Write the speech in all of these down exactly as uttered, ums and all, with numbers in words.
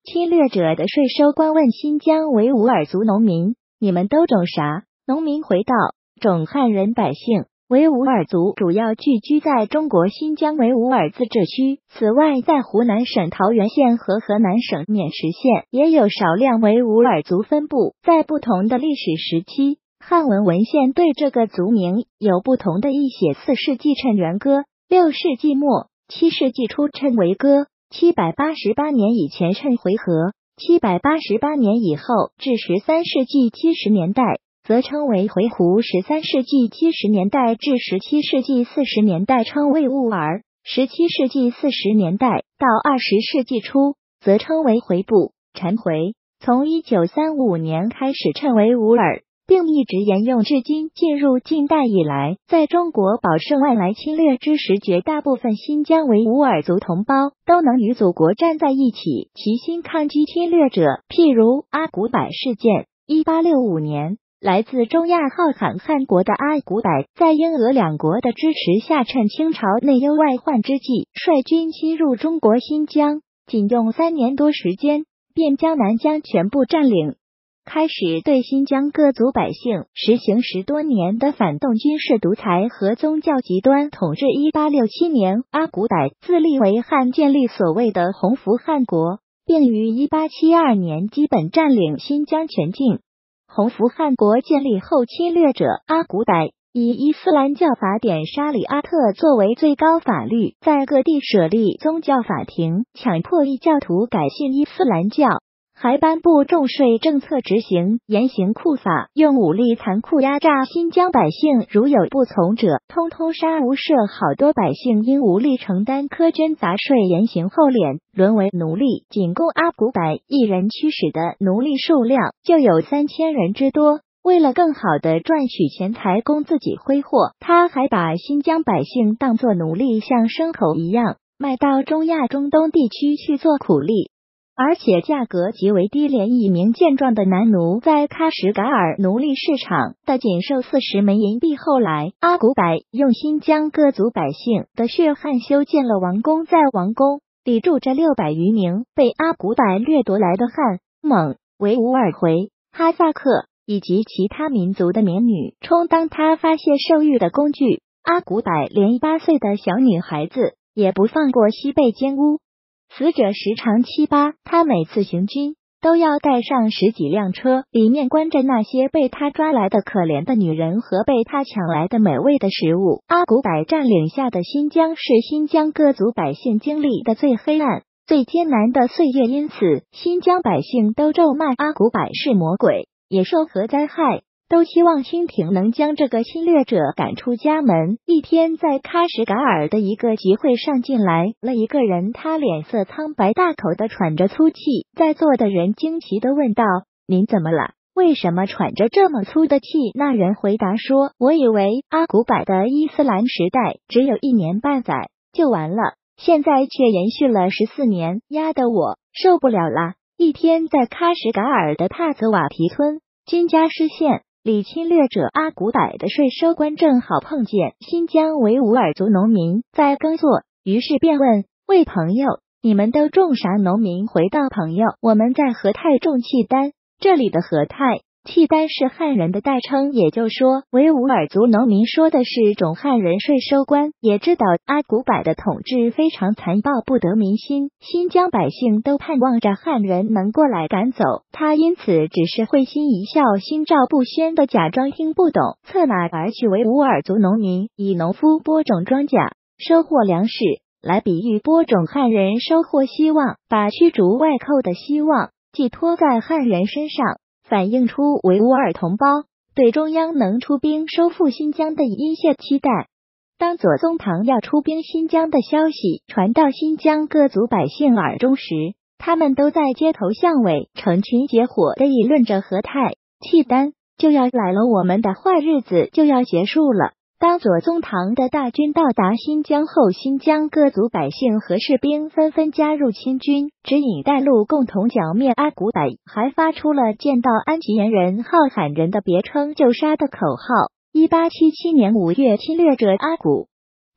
侵略者的税收官问新疆维吾尔族农民：你们都种啥？农民回道：种汉人百姓。维吾尔族主要聚居在中国新疆维吾尔自治区，此外在湖南省桃源县和河南省渑池县也有少量维吾尔族分布。在不同的历史时期，汉文文献对这个族名有不同的译写。四世纪称元歌，六世纪末、七世纪初称维歌，七百八十八年以前称回纥，七百八十八年以后至十三世纪七十年代则称为回鹘，十三世纪七十年代至十七世纪四十年代称为兀儿，十七世纪四十年代到二十世纪初则称为回部、禅回。从一九三五年开始称为吾尔，并一直沿用至今。进入近代以来，在中国饱受外来侵略之时，绝大部分新疆维吾尔族同胞都能与祖国站在一起，齐心抗击侵略者。譬如阿古柏事件，一八六五年。来自中亚浩罕汗国的阿古柏，在英俄两国的支持下，趁清朝内忧外患之际，率军侵入中国新疆，仅用三年多时间，便将南疆全部占领，开始对新疆各族百姓实行十多年的反动军事独裁和宗教极端统治。一八六七年，阿古柏自立为汉，建立所谓的弘福汗国，并于一八七二年基本占领新疆全境。弘福汗国建立后，侵略者阿古柏以伊斯兰教法典沙里阿特作为最高法律，在各地设立宗教法庭，强迫异教徒改信伊斯兰教，还颁布重税政策，执行严刑酷法，用武力残酷压榨新疆百姓，如有不从者，通通杀无赦。好多百姓因无力承担苛捐杂税严刑厚敛，沦为奴隶。仅供阿古柏一人驱使的奴隶数量就有三千人之多。为了更好地赚取钱财供自己挥霍，他还把新疆百姓当作奴隶，像牲口一样卖到中亚中东地区去做苦力，而且价格极为低廉。一名健壮的男奴在喀什噶尔奴隶市场的仅售四十枚银币。后来阿古柏用新疆各族百姓的血汗修建了王宫，在王宫里住着六百余名被阿古柏掠夺来的汉、蒙、维吾尔回、哈萨克以及其他民族的民女，充当他发泄兽欲的工具。阿古柏连八岁的小女孩子也不放过，西被奸污，死者时长七八。他每次行军都要带上十几辆车，里面关着那些被他抓来的可怜的女人和被他抢来的美味的食物。阿古柏占领下的新疆是新疆各族百姓经历的最黑暗、最艰难的岁月，因此新疆百姓都咒骂阿古柏是魔鬼、野兽和灾害，都希望清廷能将这个侵略者赶出家门。一天，在喀什噶尔的一个集会上进来了一个人，他脸色苍白，大口的喘着粗气。在座的人惊奇的问道：您怎么了？为什么喘着这么粗的气？那人回答说：我以为阿古柏的伊斯兰时代只有一年半载就完了，现在却延续了十四年，压得我受不了啦。一天，在喀什噶尔的帕泽瓦皮村金加施县里，侵略者阿古柏的税收官正好碰见新疆维吾尔族农民在耕作，于是便问：喂朋友，你们都种啥？农民回道：朋友，我们在和泰种契丹。这里的和泰、契丹是汉人的代称，也就是说维吾尔族农民说的是种汉人税收官。也知道阿古柏的统治非常残暴，不得民心，新疆百姓都盼望着汉人能过来赶走他，因此只是会心一笑，心照不宣的假装听不懂，策马而去。维吾尔族农民以农夫播种庄稼、收获粮食来比喻播种汉人收获希望，把驱逐外寇的希望寄托在汉人身上，反映出维吾尔同胞对中央能出兵收复新疆的殷切期待。当左宗棠要出兵新疆的消息传到新疆各族百姓耳中时，他们都在街头巷尾成群结伙地议论着和泰、契丹就要来了，我们的坏日子就要结束了。当左宗棠的大军到达新疆后，新疆各族百姓和士兵纷纷加入清军，指引带路，共同剿灭阿古柏，还发出了见到安吉延人、浩罕人的别称就杀的口号。一八七七年五月，侵略者阿古柏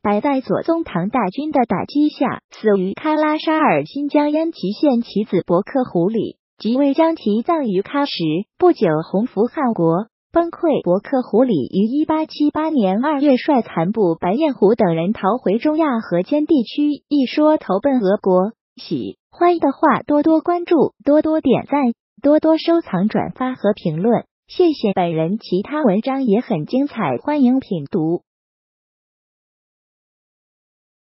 白在左宗棠大军的打击下，死于喀拉沙尔新疆烟耆县其子伯克胡里，即位将其葬于喀什。不久，洪福汗国崩溃，伯克胡里于一八七八年二月率残部白彦虎等人逃回中亚河间地区，一说投奔俄国。喜欢的话多多关注，多多点赞，多多收藏、转发和评论，谢谢。本人其他文章也很精彩，欢迎品读。